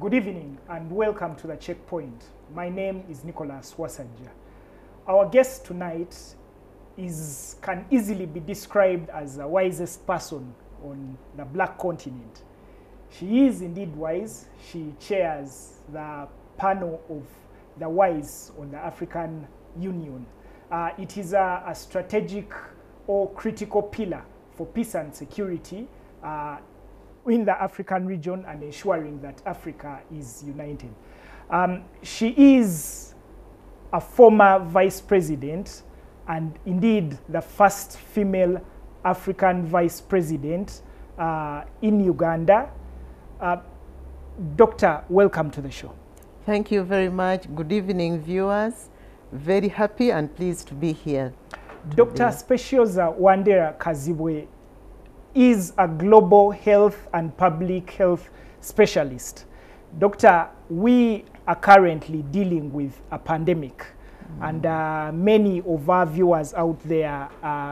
Good evening and welcome to the Checkpoint. My name is Nicholas Wasajja. Our guest tonight can easily be described as the wisest person on the Black continent. She is indeed wise. She chairs the panel of the wise on the African Union. It is a strategic or critical pillar for peace and security in the African region and ensuring that Africa is united. She is a former vice president and indeed the first female African vice president in Uganda. Doctor, welcome to the show. Thank you very much. Good evening, viewers. Very happy and pleased to be here. Dr. Specioza Wandera Kazibwe is a global health and public health specialist. Doctor, we are currently dealing with a pandemic, and many of our viewers out there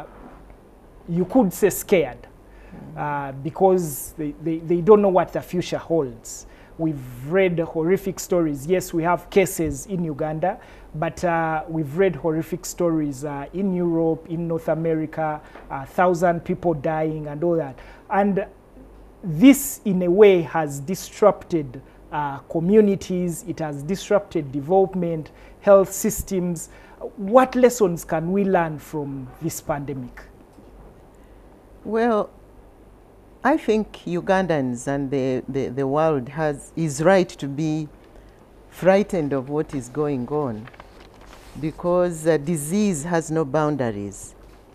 you could say scared because they don't know what the future holds. We've read horrific stories. Yes, we have cases in Uganda, but we've read horrific stories in Europe, in North America, 1,000 people dying and all that. And this, in a way, has disrupted communities. It has disrupted development, health systems. What lessons can we learn from this pandemic? Well, I think Ugandans and the world is right to be frightened of what is going on, because disease has no boundaries.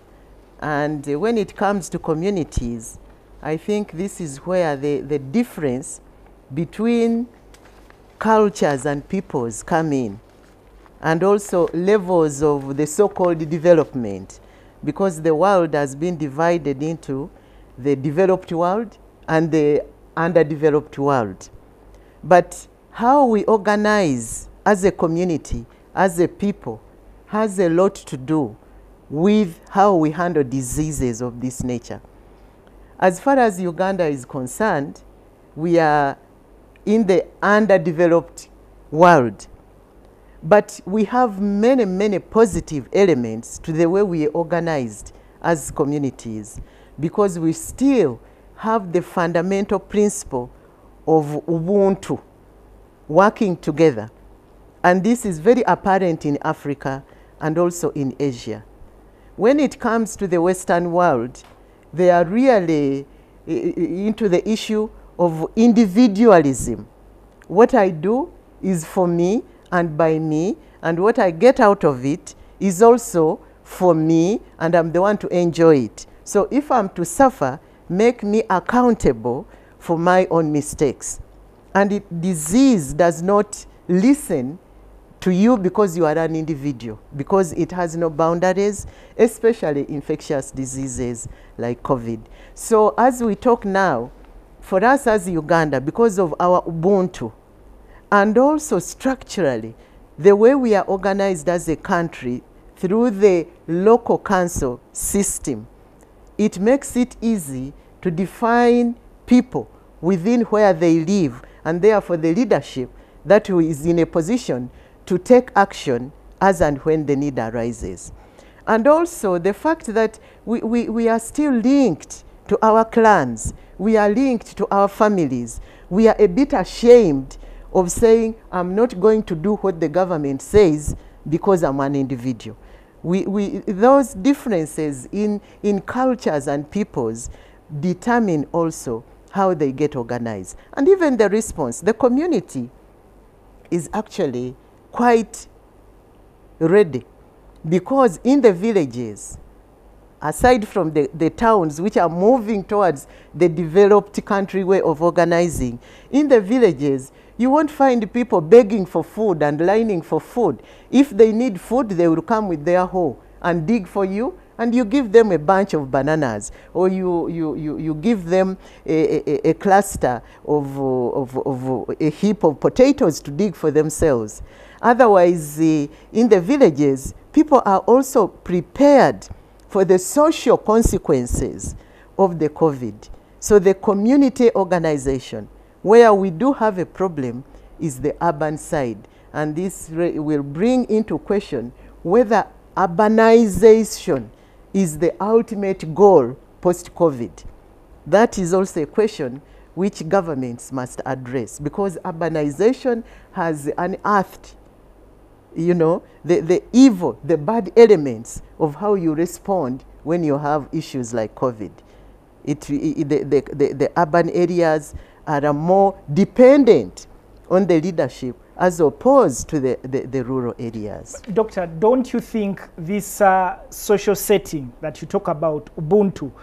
And when it comes to communities, I think this is where the difference between cultures and peoples come in, and also levels of the so-called development, because the world has been divided into the developed world and the underdeveloped world. But how we organize as a community, as a people, has a lot to do with how we handle diseases of this nature. As far as Uganda is concerned, we are in the underdeveloped world. But we have many, many positive elements to the way we are organized as communities, because we still have the fundamental principle of Ubuntu, working together. And this is very apparent in Africa and also in Asia. When it comes to the Western world, they are really into the issue of individualism. What I do is for me and by me, and what I get out of it is also for me, and I'm the one to enjoy it. So if I'm to suffer, make me accountable for my own mistakes. And disease does not listen to you because you are an individual, because it has no boundaries, especially infectious diseases like COVID. So as we talk now, for us as Uganda, because of our Ubuntu, and also structurally, the way we are organized as a country through the local council system, it makes it easy to define people within where they live, and therefore the leadership that is in a position to take action as and when the need arises. And also the fact that we are still linked to our clans, we are linked to our families. We are a bit ashamed of saying, I'm not going to do what the government says because I'm an individual. Those differences in cultures and peoples determine also how they get organized. And even the response, the community is actually quite ready, because in the villages, aside from the towns which are moving towards the developed country way of organizing, in the villages, you won't find people begging for food and lining for food. If they need food, they will come with their hoe and dig for you, and you give them a bunch of bananas, or you give them a cluster of a heap of potatoes to dig for themselves. Otherwise, in the villages, people are also prepared for the social consequences of the COVID. So the community organization, where we do have a problem, is the urban side. And this will bring into question whether urbanization is the ultimate goal post-COVID. That is also a question which governments must address, because urbanization has unearthed, you know, the evil, the bad elements of how you respond when you have issues like COVID. The urban areas are more dependent on the leadership as opposed to the rural areas. Doctor, don't you think this social setting that you talk about, Ubuntu,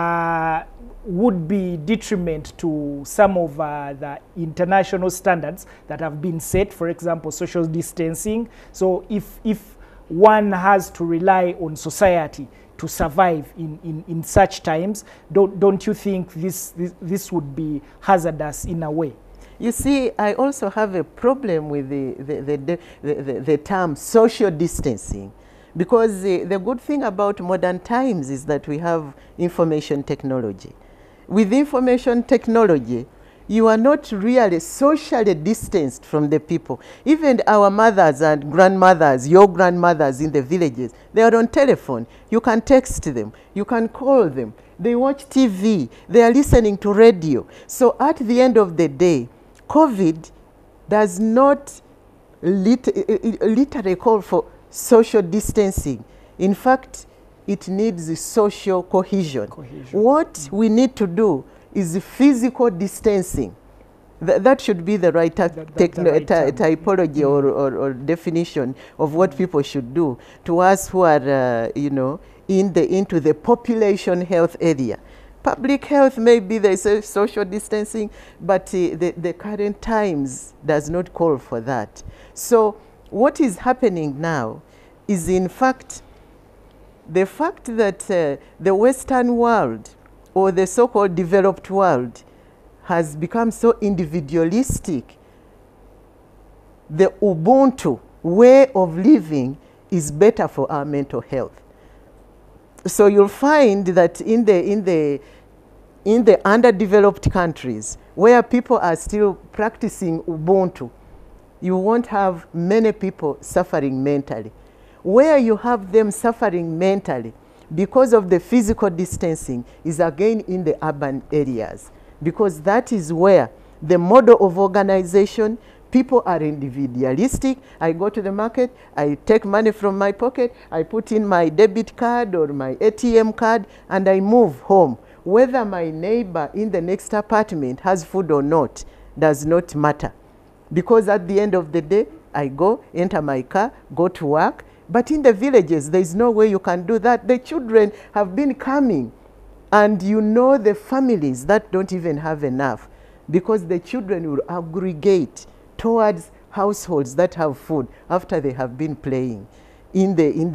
would be detriment to some of the international standards that have been set, for example, social distancing? So if one has to rely on society to survive in such times, don't you think this would be hazardous in a way? You see, I also have a problem with the term social distancing, because the good thing about modern times is that we have information technology. With information technology, you are not really socially distanced from the people. Even our mothers and grandmothers, your grandmothers in the villages, they are on telephone. You can text them. You can call them. They watch TV. They are listening to radio. So at the end of the day, COVID does not literally call for social distancing. In fact, it needs social cohesion. What we need to do is physical distancing. That should be the right typology or definition of what people should do. To us who are, you know, into the population health area. Public health may be the social distancing, but the current times does not call for that. So what is happening now is, in fact, the fact that the Western world, or the so-called developed world, has become so individualistic. The Ubuntu way of living is better for our mental health. So you'll find that in the underdeveloped countries, where people are still practicing Ubuntu, you won't have many people suffering mentally. Where you have them suffering mentally because of the physical distancing is again in the urban areas, because that is where the model of organization, people are individualistic. I go to the market, I take money from my pocket, I put in my debit card or my ATM card, and I move home. Whether my neighbor in the next apartment has food or not does not matter, because at the end of the day, I go, enter my car, go to work. But in the villages, there is no way you can do that. The children have been coming, and you know the families that don't even have enough, because the children will aggregate towards households that have food after they have been playing. In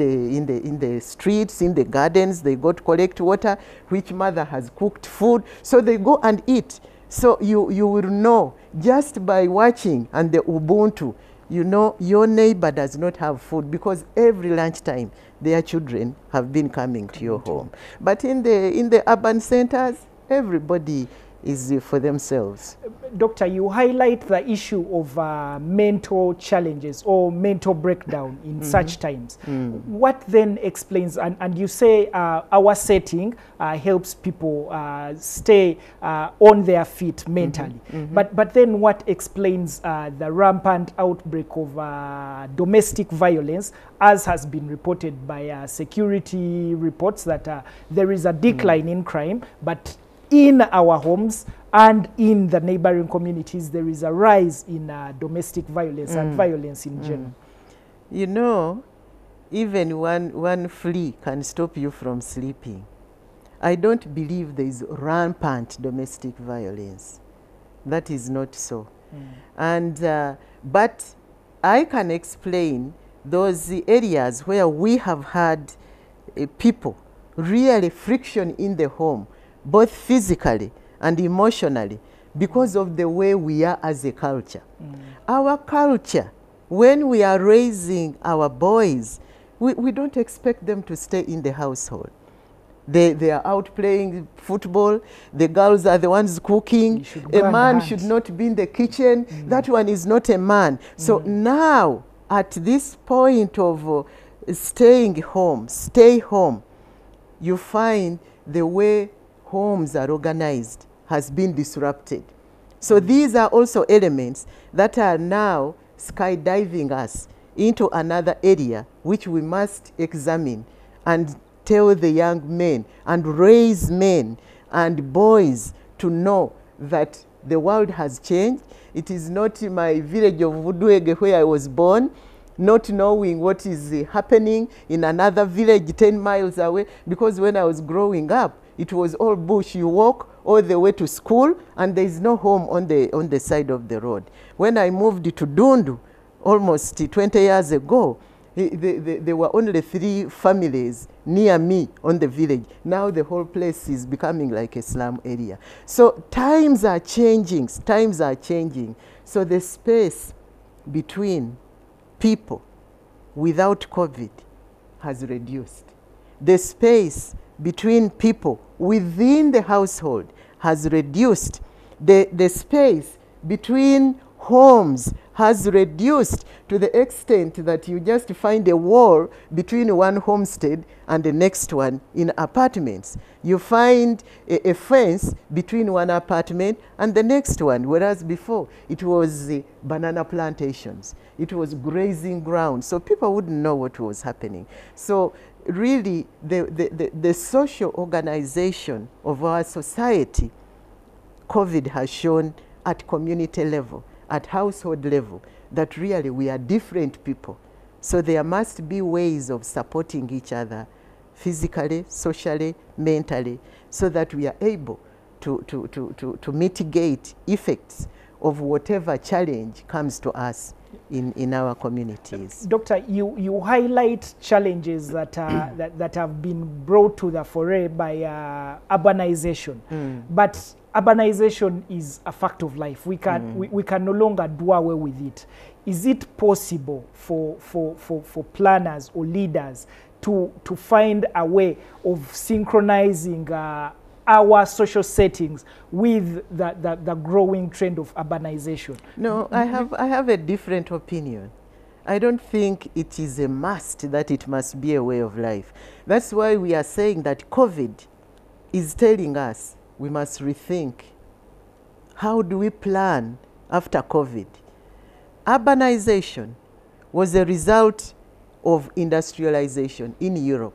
the streets, in the gardens, they go to collect water, which mother has cooked food, so they go and eat. So you will know just by watching, and the Ubuntu, you know your neighbor does not have food, because every lunchtime their children have been coming to your home. But in the urban centers, everybody is for themselves. Doctor, you highlight the issue of mental challenges or mental breakdown in such times. What then explains, and you say our setting helps people stay on their feet mentally, but then what explains the rampant outbreak of domestic violence, as has been reported by security reports, that there is a decline in crime, but in our homes and in the neighboring communities, there is a rise in domestic violence and violence in general. You know, even one flea can stop you from sleeping. I don't believe there is rampant domestic violence. That is not so. And but I can explain those areas where we have had people, really friction in the home, both physically and emotionally, because of the way we are as a culture. Our culture, when we are raising our boys, we don't expect them to stay in the household. They are out playing football. The girls are the ones cooking. A man should not be in the kitchen. That one is not a man. So now, at this point of staying home, stay home, you find the way homes are organized has been disrupted. So these are also elements that are now skydiving us into another area which we must examine and tell the young men and raise men and boys to know that the world has changed. It is not my village of Vuduege where I was born, not knowing what is happening in another village 10 miles away, because when I was growing up, it was all bush. You walk all the way to school and there is no home on the side of the road. When I moved to Dundu almost 20 years ago, there were only 3 families near me on the village. Now the whole place is becoming like a slum area. So times are changing, times are changing. So the space between people without COVID has reduced. The space between people within the household has reduced. The space between homes has reduced to the extent that you just find a wall between one homestead and the next one in apartments. You find a fence between one apartment and the next one, whereas before it was banana plantations. It was grazing ground, so people wouldn't know what was happening. So really, the social organization of our society, COVID has shown at community level, at household level, that really we are different people. So there must be ways of supporting each other physically, socially, mentally, so that we are able to mitigate effects of whatever challenge comes to us in our communities. Doctor, you highlight challenges that that have been brought to the fore by urbanization, but urbanization is a fact of life. We can no longer do away with it. Is it possible for planners or leaders to find a way of synchronizing our social settings with the growing trend of urbanization? No, I have a different opinion. I don't think it is a must that it must be a way of life. That's why we are saying that COVID is telling us we must rethink. How do we plan after COVID? Urbanization was a result of industrialization in Europe.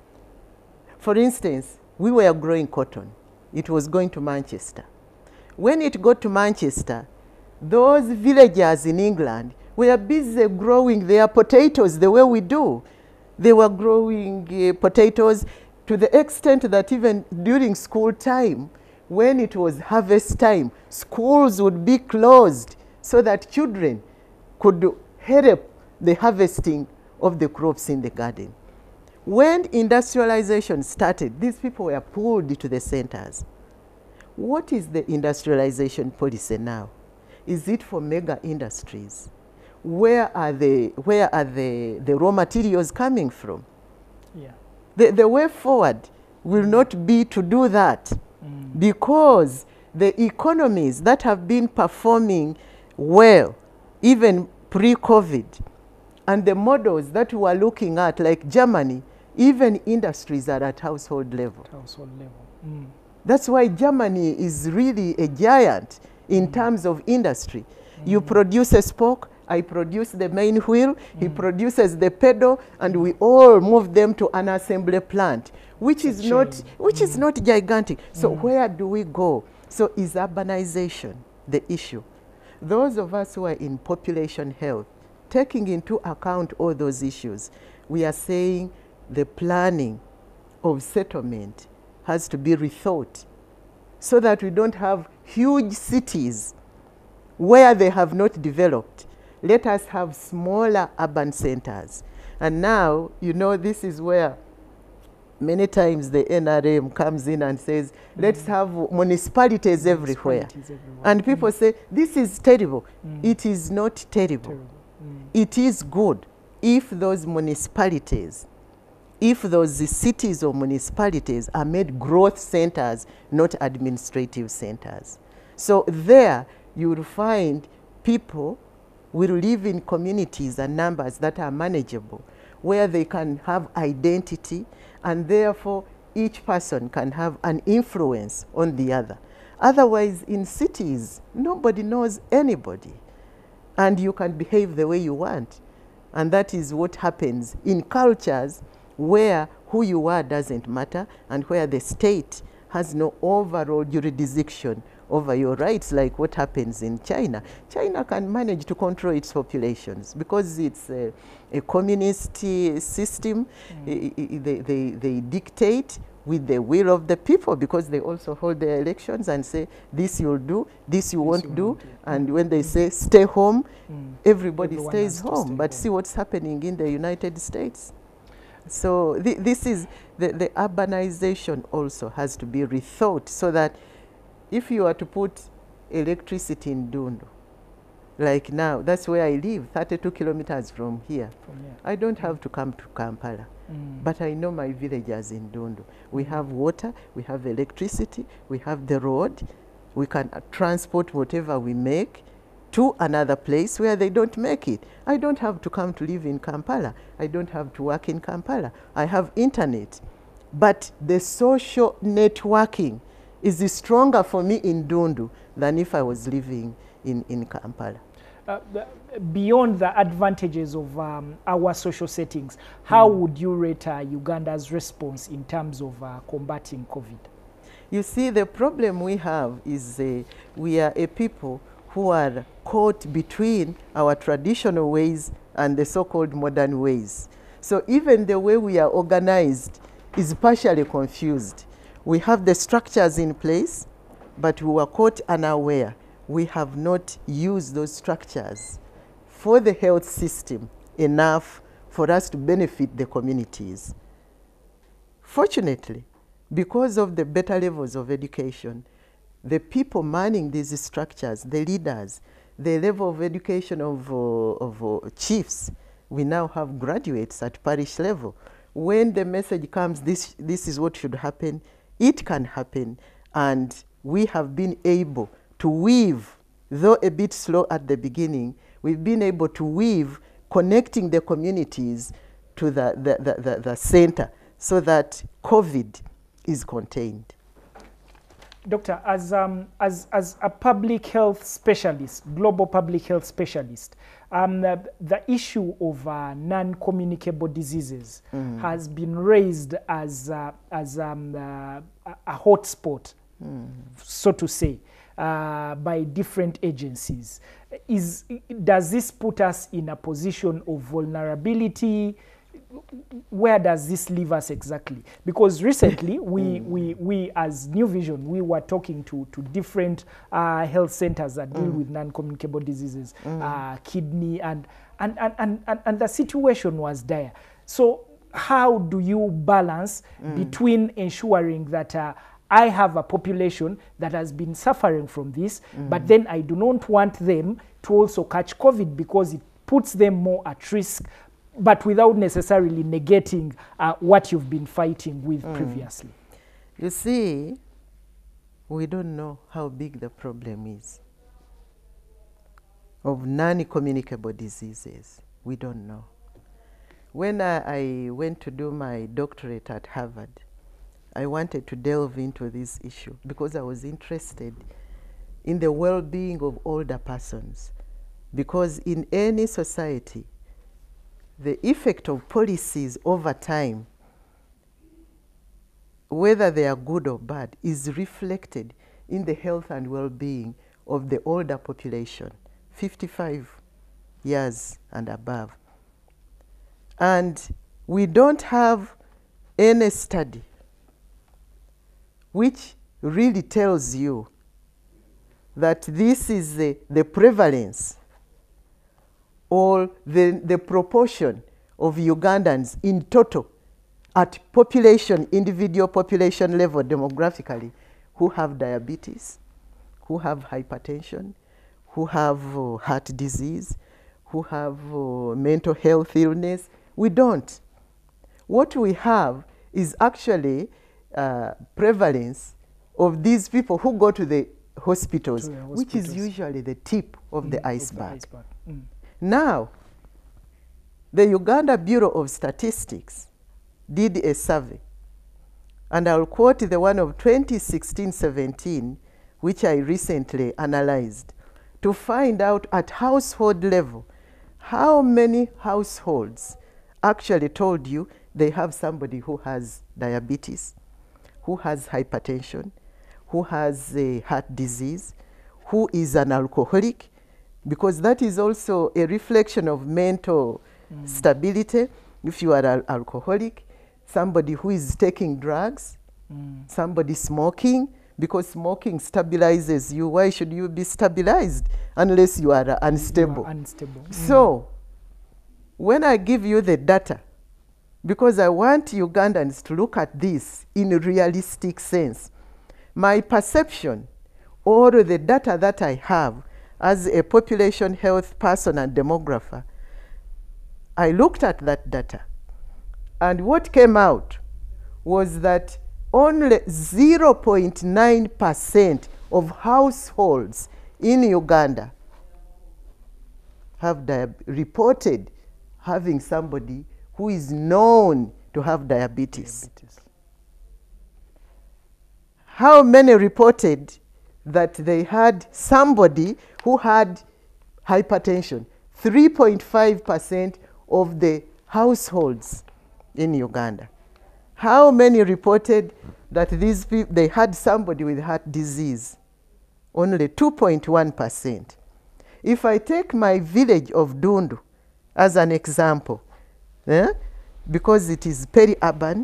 For instance, we were growing cotton. It was going to Manchester. When it got to Manchester, those villagers in England were busy growing their potatoes the way we do. They were growing potatoes to the extent that even during school time, when it was harvest time, schools would be closed so that children could help the harvesting of the crops in the garden. When industrialization started, these people were pulled to the centers. What is the industrialization policy now? Is it for mega industries? Where are the raw materials coming from? Yeah. The way forward will not be to do that, because the economies that have been performing well, even pre-COVID, and the models that we are looking at, like Germany, even industries are at household level. Household level. That's why Germany is really a giant in terms of industry. You produce a spoke, I produce the main wheel, he produces the pedal, and we all move them to an assembly plant, which is not gigantic. So where do we go? So is urbanization the issue? Those of us who are in population health, taking into account all those issues, we are saying the planning of settlement has to be rethought so that we don't have huge cities where they have not developed. Let us have smaller urban centers. And now, you know, this is where many times the NRM comes in and says, let's have municipalities everywhere. And people say, this is terrible. It is not terrible. It is good if those municipalities if those cities or municipalities are made growth centers, not administrative centers. So there you will find people will live in communities and numbers that are manageable, where they can have identity, and therefore each person can have an influence on the other. Otherwise, in cities, nobody knows anybody, and you can behave the way you want. And that is what happens in cultures where who you are doesn't matter, and where the state has no overall jurisdiction over your rights, like what happens in China. China can manage to control its populations because it's a communist system. They dictate with the will of the people, because they also hold their elections and say, this you'll do, this you won't do. And when they say stay home, everybody stays home. But see what's happening in the United States. So this is the urbanization also has to be rethought, so that if you are to put electricity in Dundu, like now, that's where I live, 32 kilometers from here. I don't have to come to Kampala, but I know my villagers in Dundu. We have water, we have electricity, we have the road, we can transport whatever we make to another place where they don't make it. I don't have to come to live in Kampala. I don't have to work in Kampala. I have internet. But the social networking is stronger for me in Dundu than if I was living in Kampala. Beyond the advantages of our social settings, how would you rate Uganda's response in terms of combating COVID? You see, the problem we have is we are a people who are caught between our traditional ways and the so-called modern ways. So even the way we are organized is partially confused. We have the structures in place, but we were caught unaware. We have not used those structures for the health system enough for us to benefit the communities. Fortunately, because of the better levels of education, the people manning these structures, the leaders, the level of education of chiefs, we now have graduates at parish level. When the message comes, this is what should happen, it can happen. And we have been able to weave, though a bit slow at the beginning, we've been able to weave, connecting the communities to the center, so that COVID is contained. Doctor, as a public health specialist, global public health specialist, the issue of non-communicable diseases has been raised as a hotspot, so to say, by different agencies. Does this put us in a position of vulnerability? Where does this leave us exactly? Because recently, we as New Vision, we were talking to different health centers that deal with non-communicable diseases, kidney, and the situation was dire. So how do you balance between ensuring that I have a population that has been suffering from this, but then I do not want them to also catch COVID because it puts them more at risk, but without necessarily negating what you've been fighting with previously? You see, we don't know how big the problem is of non-communicable diseases. We don't know. When I went to do my doctorate at Harvard, I wanted to delve into this issue because I was interested in the well-being of older persons. Because in any society, the effect of policies over time, whether they are good or bad, is reflected in the health and well-being of the older population, 55 years and above. And we don't have any study which really tells you that this is the prevalence or the proportion of Ugandans in total at population, individual population level demographically, who have diabetes, who have hypertension, who have heart disease, who have mental health illness. We don't. what we have is actually prevalence of these people who go to the hospitals, which is usually the tip of the iceberg. Now, the Uganda Bureau of Statistics did a survey, and I'll quote the one of 2016-17, which I recently analyzed, to find out at household level how many households actually told you they have somebody who has diabetes, who has hypertension, who has a heart disease, who is an alcoholic, because that is also a reflection of mental stability. If you are an alcoholic, somebody who is taking drugs, somebody smoking, because smoking stabilizes you. Why should you be stabilized unless you are unstable? You are unstable. So, when I give you the data, because I want Ugandans to look at this in a realistic sense, my perception or the data that I have as a population health person and demographer, I looked at that data, and what came out was that only 0.9% of households in Uganda have reported having somebody who is known to have diabetes. How many reported that they had somebody who had hypertension? 3.5% of the households in Uganda. How many reported that these people, they had somebody with heart disease? Only 2.1%. If I take my village of Dundu as an example, because it is peri-urban,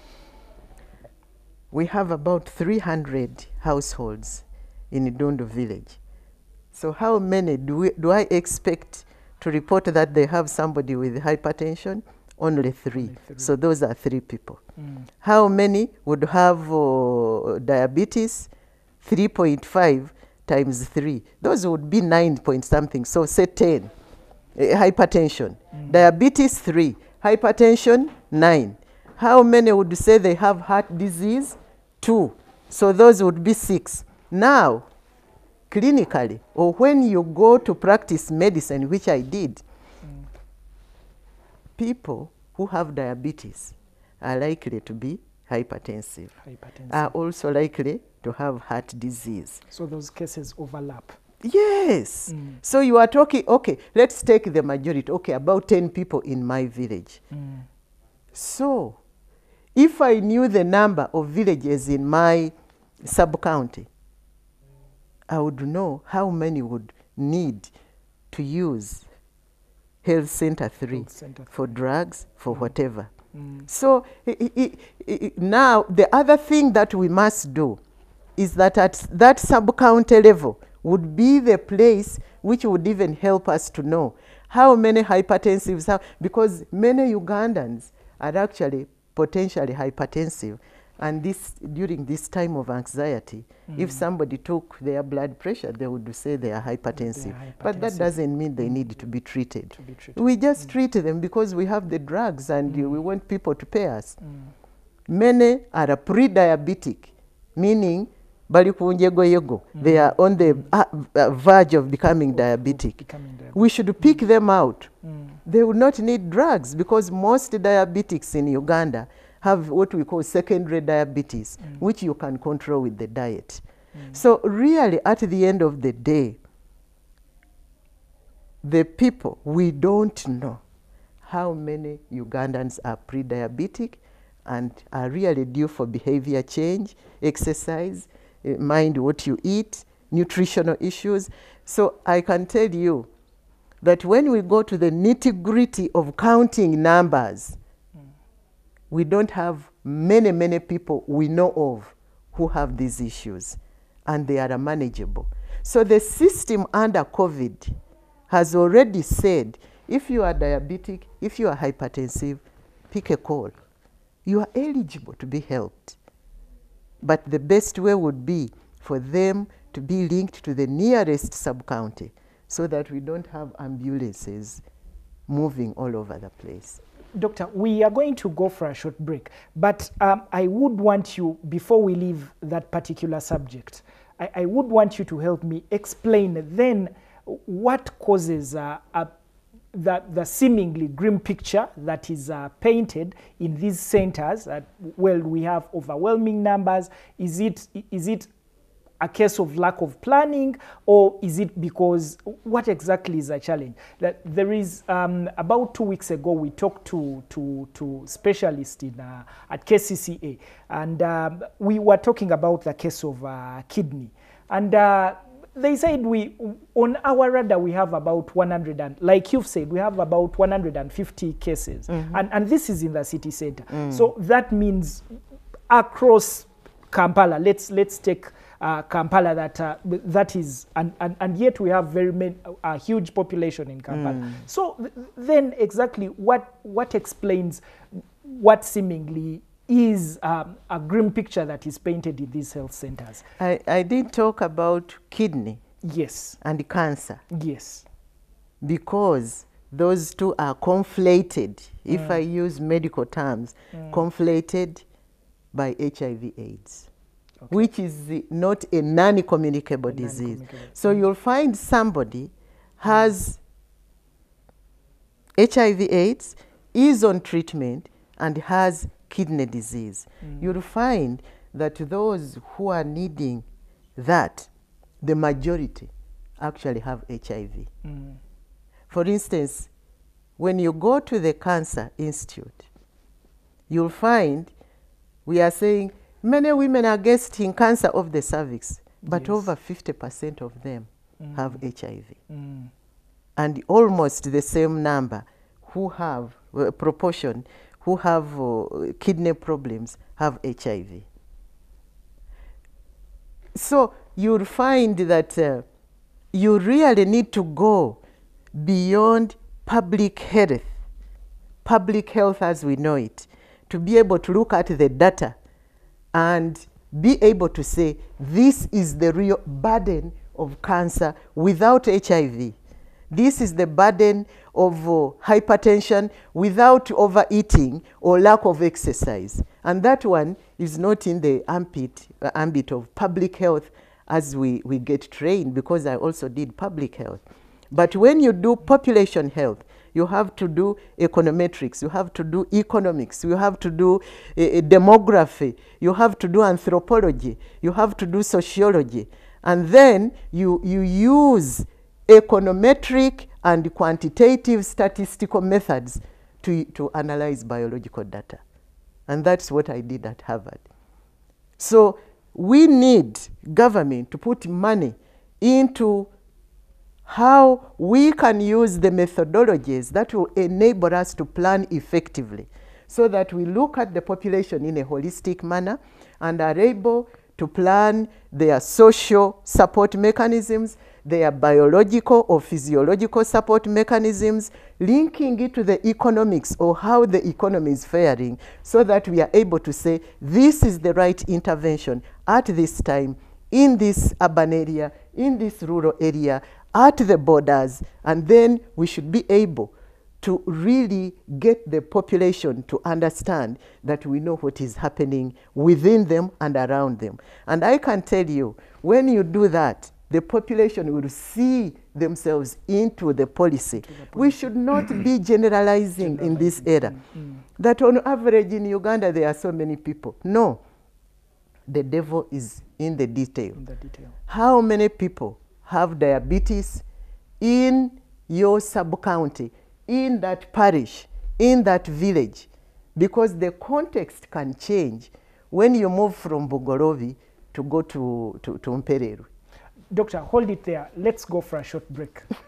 we have about 300 households in Dundu village. So how many do I expect to report that they have somebody with hypertension? Only three. So those are 3 people. How many would have diabetes? 3.5 times 3. Those would be 9 point something. So say 10. Hypertension. Diabetes 3. Hypertension 9. How many would say they have heart disease? 2. So those would be 6. Now, clinically, or when you go to practice medicine, which I did, people who have diabetes are likely to be hypertensive, are also likely to have heart disease. So those cases overlap. Yes. So you are talking, okay, let's take the majority, okay, about 10 people in my village. So if I knew the number of villages in my sub-county, I would know how many would need to use Health Center 3 for drugs, for whatever. So now the other thing that we must do is that at that sub-county level would be the place which would even help us to know how many hypertensives have, because many Ugandans are actually potentially hypertensive. And this, during this time of anxiety, if somebody took their blood pressure, they would say they are hypertensive. But that doesn't mean they need to be treated. We just treat them because we have the drugs and we want people to pay us. Many are pre-diabetic, meaning they are on the verge of becoming diabetic. We should pick them out. They will not need drugs because most diabetics in Uganda have what we call secondary diabetes, which you can control with the diet. So really, at the end of the day, the people, we don't know how many Ugandans are pre-diabetic and are really due for behavior change, exercise, mind what you eat, nutritional issues. So I can tell you that when we go to the nitty-gritty of counting numbers, we don't have many people we know of who have these issues, and they are manageable. So the system under COVID has already said, if you are diabetic, if you are hypertensive, pick a call. You are eligible to be helped. But the best way would be for them to be linked to the nearest sub-county so that we don't have ambulances moving all over the place. Doctor, we are going to go for a short break, but I would want you, before we leave that particular subject, I would want you to help me explain then what causes the seemingly grim picture that is painted in these centers. Well, we have overwhelming numbers. Is it a case of lack of planning, or is it because, what exactly is the challenge? That there is, about 2 weeks ago, we talked to specialists at KCCA, and we were talking about the case of kidney. And they said on our radar, we have about 100, and like you've said, we have about 150 cases. And this is in the city center. So that means across Kampala, let's take Kampala, that is, and yet we have a huge population in Kampala. So then exactly what explains what seemingly is a grim picture that is painted in these health centers? I did talk about kidney. Yes. And cancer. Yes. Because those two are conflated, if I use medical terms, conflated by HIV/AIDS. Okay. Which is not a non-communicable disease. So you'll find somebody has HIV/AIDS, is on treatment, and has kidney disease. You'll find that those who are needing that, the majority actually have HIV. For instance, when you go to the Cancer Institute, you'll find we are saying many women are getting cancer of the cervix, but over 50% of them have HIV. And almost the same number who have, proportion, who have kidney problems have HIV. So you'll find that you really need to go beyond public health as we know it, to be able to look at the data and be able to say, this is the real burden of cancer without HIV. This is the burden of hypertension without overeating or lack of exercise. And that one is not in the ambit of public health as we get trained, because I also did public health. But when you do population health, you have to do econometrics, you have to do economics, you have to do demography, you have to do anthropology, you have to do sociology. And then you use econometric and quantitative statistical methods to analyze biological data. And that's what I did at Harvard. So we need government to put money into how we can use the methodologies that will enable us to plan effectively, so that we look at the population in a holistic manner and are able to plan their social support mechanisms, their biological or physiological support mechanisms, linking it to the economics or how the economy is faring, so that we are able to say, this is the right intervention at this time, in this urban area, in this rural area, at the borders, and then we should be able to really get the population to understand that we know what is happening within them and around them. And I can tell you, when you do that, the population will see themselves into the policy. We should not be generalizing in this era. That on average in Uganda there are so many people. No. The devil is in the detail. How many people have diabetes in your sub-county, in that parish, in that village? Because the context can change when you move from Bugorovi to go to Mpereru. Doctor, hold it there. Let's go for a short break.